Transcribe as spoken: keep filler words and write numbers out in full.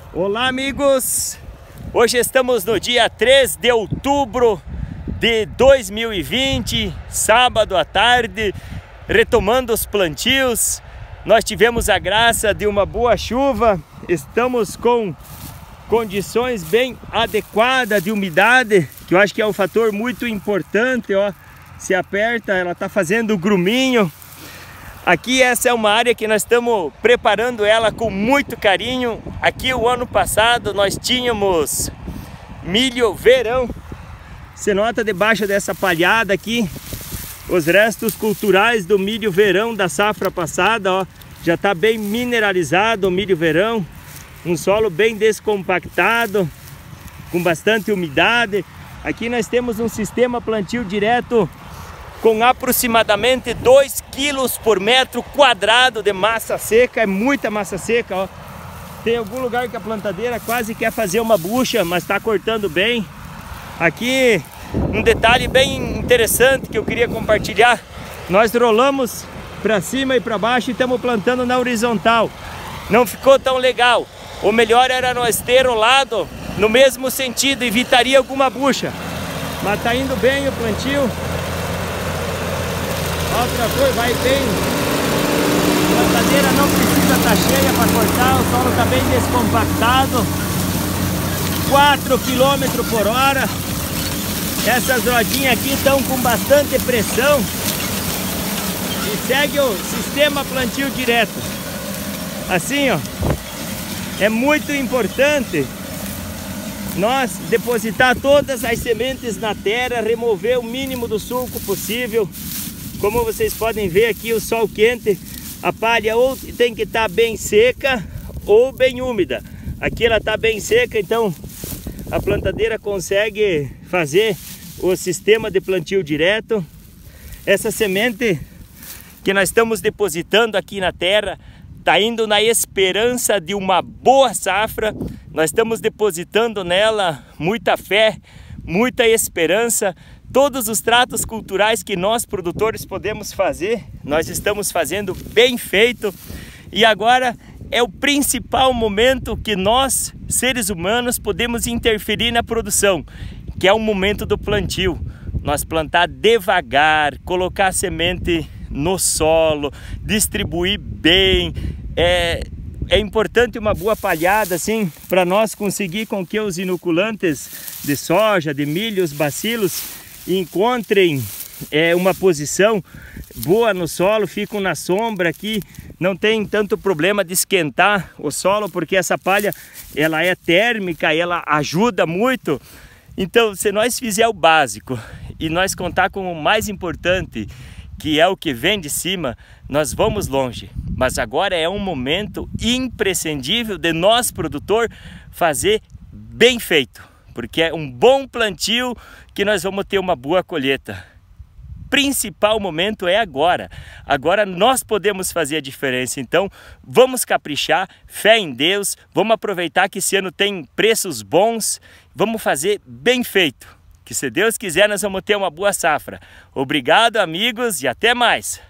Olá, amigos! Hoje estamos no dia três de outubro de dois mil e vinte, sábado à tarde, retomando os plantios. Nós tivemos a graça de uma boa chuva, estamos com condições bem adequadas de umidade, que eu acho que é um fator muito importante, ó. Se aperta, ela está fazendo o gruminho. Aqui essa é uma área que nós estamos preparando ela com muito carinho. Aqui o ano passado nós tínhamos milho verão. Você nota debaixo dessa palhada aqui os restos culturais do milho verão da safra passada, ó. Já está bem mineralizado o milho verão. Um solo bem descompactado, com bastante umidade. Aqui nós temos um sistema plantio direto com aproximadamente dois quilos por metro quadrado de massa seca. É muita massa seca, ó. Tem algum lugar que a plantadeira quase quer fazer uma bucha, mas está cortando bem. Aqui um detalhe bem interessante que eu queria compartilhar: nós rolamos para cima e para baixo e estamos plantando na horizontal. Não ficou tão legal. O melhor era nós ter rolado no mesmo sentido, evitaria alguma bucha. Mas está indo bem o plantio. Outra coisa, vai bem. A plantadeira não precisa estar cheia para cortar, o solo está bem descompactado. quatro quilômetros por hora. Essas rodinhas aqui estão com bastante pressão. E segue o sistema plantio direto. Assim, ó. É muito importante nós depositar todas as sementes na terra, remover o mínimo do sulco possível. Como vocês podem ver aqui, o sol quente, a palha ou tem que estar bem seca ou bem úmida. Aqui ela está bem seca, então a plantadeira consegue fazer o sistema de plantio direto. Essa semente que nós estamos depositando aqui na terra está indo na esperança de uma boa safra. Nós estamos depositando nela muita fé, muita esperança. Todos os tratos culturais que nós produtores podemos fazer, nós estamos fazendo bem feito. E agora é o principal momento que nós, seres humanos, podemos interferir na produção, que é o momento do plantio. Nós plantar devagar, colocar a semente no solo, distribuir bem. É, é importante uma boa palhada assim para nós conseguir com que os inoculantes de soja, de milho, os bacilos encontrem é, uma posição boa no solo, ficam na sombra aqui, não tem tanto problema de esquentar o solo, porque essa palha ela é térmica, ela ajuda muito. Então, se nós fizer o básico e nós contar com o mais importante, que é o que vem de cima, nós vamos longe. Mas agora é um momento imprescindível de nós, produtor, fazer bem feito, porque é um bom plantio que nós vamos ter uma boa colheita. Principal momento é agora. Agora nós podemos fazer a diferença. Então vamos caprichar, fé em Deus, vamos aproveitar que esse ano tem preços bons, vamos fazer bem feito. Que se Deus quiser nós vamos ter uma boa safra. Obrigado, amigos, e até mais!